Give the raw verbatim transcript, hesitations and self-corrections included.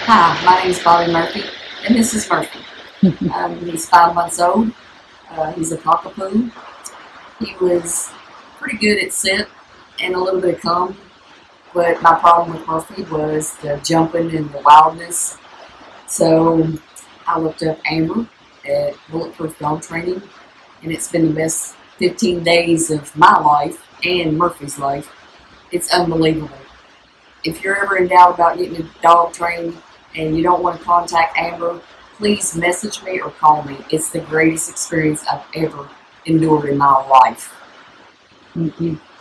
Hi, my name is Bobby Murphy, and this is Murphy. um, he's five months old. Uh, he's a Cockapoo. He was pretty good at sit and a little bit of calm, but my problem with Murphy was the jumping and the wildness. So I looked up Amber at Bulletproof Dog Training, and it's been the best fifteen days of my life and Murphy's life. It's unbelievable. If you're ever in doubt about getting a dog trained and you don't want to contact Amber, please message me or call me. It's the greatest experience I've ever endured in my life. Thank you.